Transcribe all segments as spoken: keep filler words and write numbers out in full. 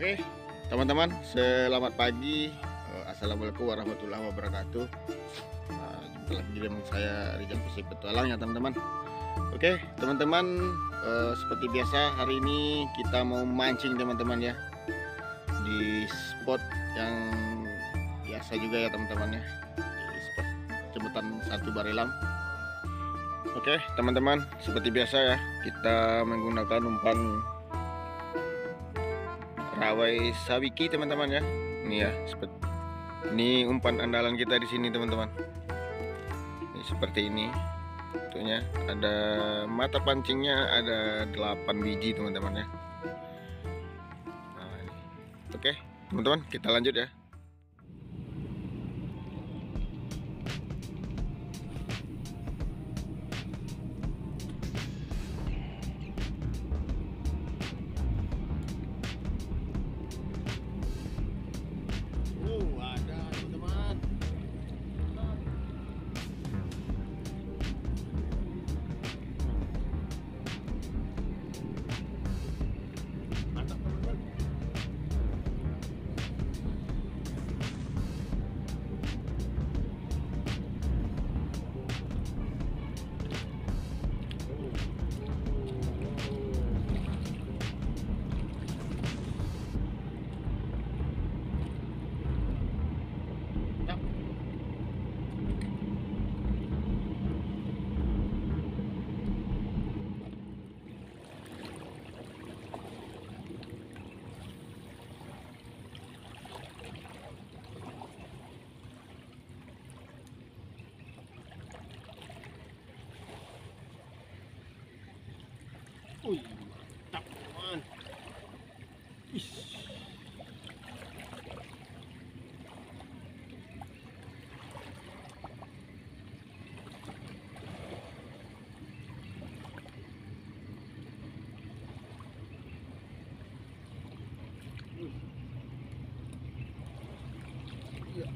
Oke, teman-teman, selamat pagi. Assalamualaikum warahmatullahi wabarakatuh. Nah, jumpa lagi dengan saya Rijal Pesik Petualang ya teman-teman. Oke, teman-teman, eh, seperti biasa hari ini kita mau mancing teman-teman ya, di spot yang biasa juga ya teman-teman ya, di spot jembatan satu Barelang. Oke, teman-teman, seperti biasa ya, kita menggunakan umpan Rawai Sawiki teman-teman ya. Ini ya, seperti ini umpan andalan kita di sini teman-teman. Ini seperti ini. Tentunya ada mata pancingnya ada delapan biji teman-teman ya. Nah, ini. Oke, teman-teman, kita lanjut ya. Wih, mantap teman. Ish. Ya.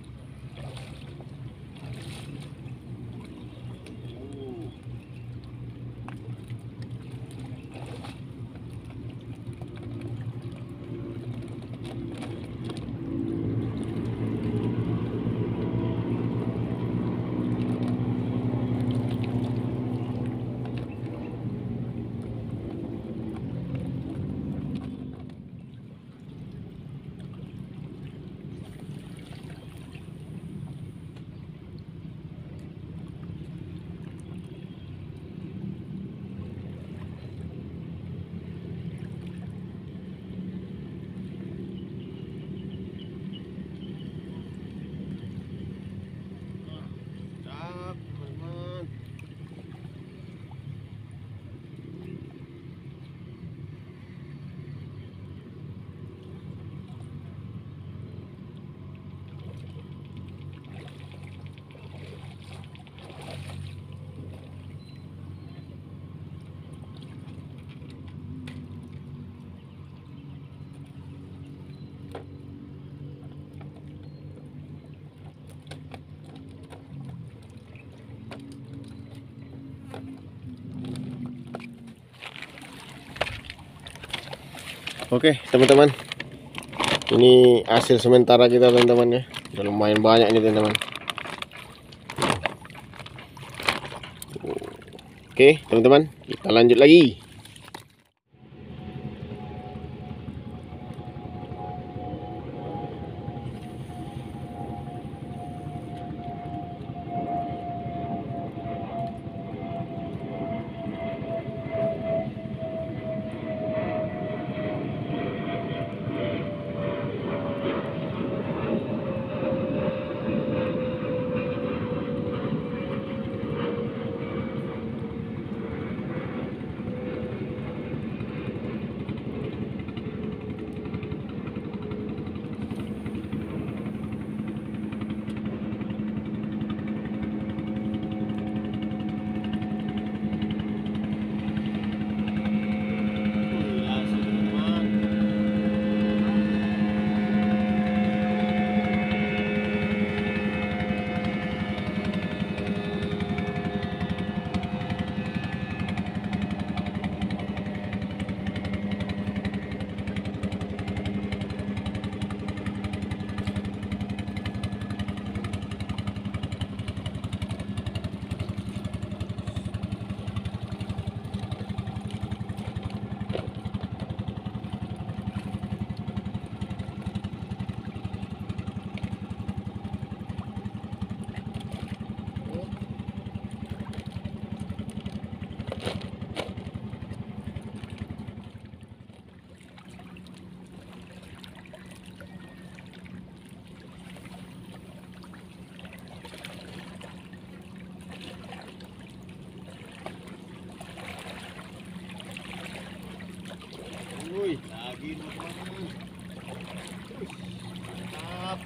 Oke teman-teman, ini hasil sementara kita teman-teman ya, udah lumayan banyak ini teman-teman. Oke teman-teman, kita lanjut lagi. lagi teman-teman. Mantap.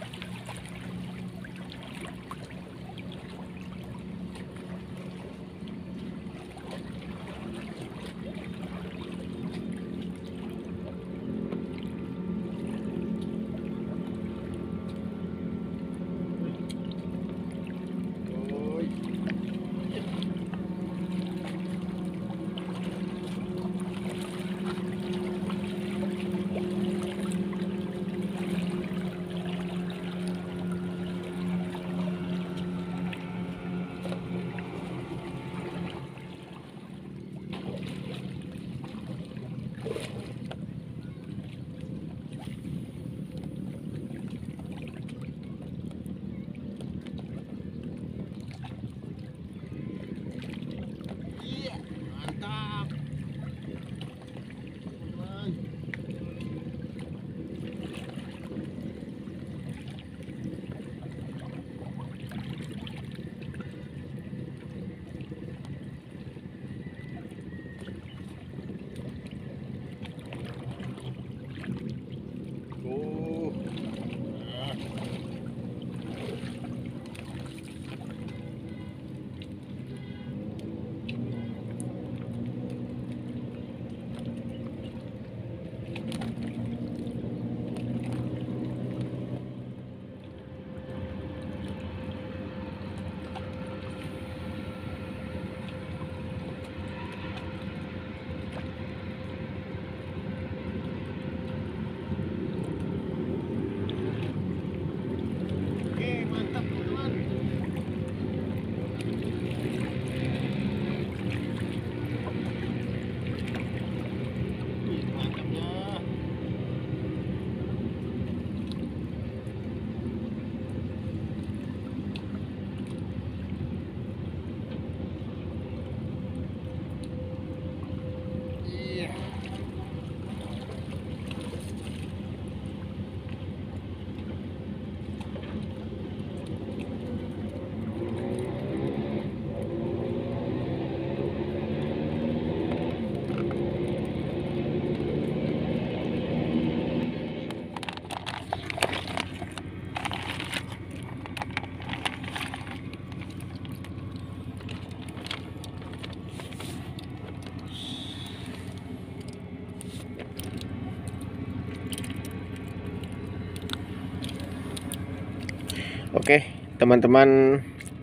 Oke, teman-teman,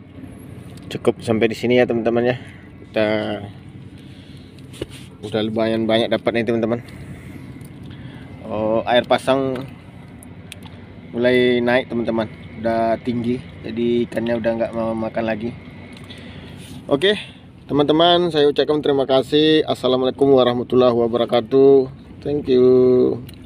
cukup sampai di sini ya teman-teman ya. Kita udah lumayan banyak dapat nih teman-teman. Oh, air pasang mulai naik teman-teman, udah tinggi, jadi ikannya udah nggak mau makan lagi. Oke, teman-teman, saya ucapkan terima kasih. Assalamualaikum warahmatullahi wabarakatuh. Thank you.